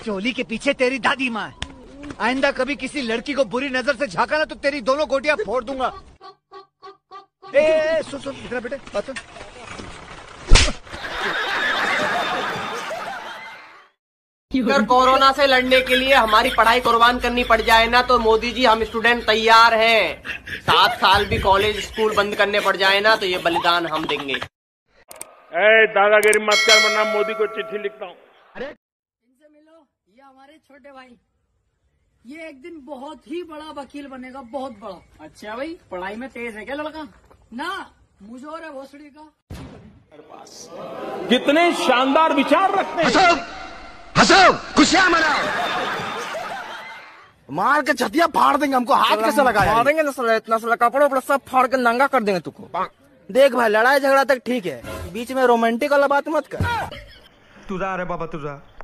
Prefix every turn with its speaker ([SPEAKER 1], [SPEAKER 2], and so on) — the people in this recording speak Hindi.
[SPEAKER 1] चोली के पीछे तेरी दादी माँ है। आइंदा कभी किसी लड़की को बुरी नजर से झांका ना तो तेरी दोनों गोटियां फोड़ दूंगा। सुन सुन इतना बेटे बात सुन।
[SPEAKER 2] अगर कोरोना से लड़ने के लिए हमारी पढ़ाई कुर्बान करनी पड़ जाए ना तो मोदी जी हम स्टूडेंट तैयार हैं। 7 साल भी कॉलेज स्कूल बंद करने पड़ जाए ना तो ये बलिदान हम देंगे।
[SPEAKER 3] दादागिरी मत कर वरना मोदी को चिट्ठी लिखता हूँ।
[SPEAKER 4] अरे इनसे मिलो, ये हमारे छोटे भाई, ये एक दिन बहुत ही बड़ा वकील बनेगा, बहुत बड़ा। अच्छा भाई, पढ़ाई में तेज है क्या लड़का? ना, मुझोर है भोसड़ी का।
[SPEAKER 3] कितने शानदार विचार रखते हैं।
[SPEAKER 5] हंसो, खुशियां मनाओ। मार के छतिया फाड़ देंगे, हमको हाथ कैसे लगाया?
[SPEAKER 2] फाड़ देंगे इतना साला कपड़ा उपड़ा सब फाड़ के नंगा कर देंगे तुमको।
[SPEAKER 5] देख भाई, लड़ाई झगड़ा तक ठीक है, बीच में रोमांटिक वाला बात मत कर।
[SPEAKER 6] तुझा रे बाबा तुझा।